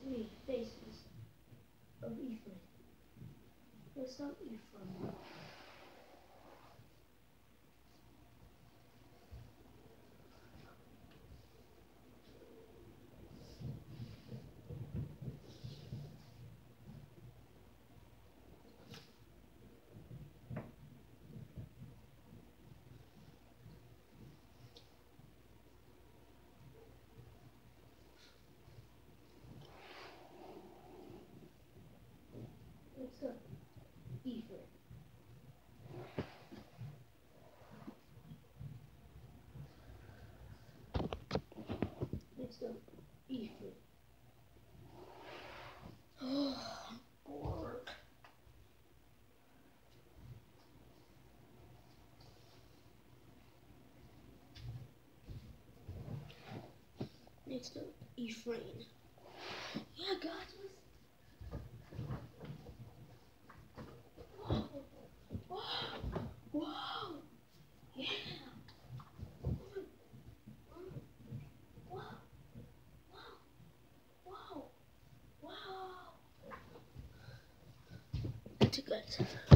three faces of Efren. Let's start Efrone. Next up, Efren. Next up, Efren. Oh, I'm bored. Next up, Efrain. Yeah, guys. Whoa, whoa, whoa, yeah. Wow, wow, wow. That's it, guys.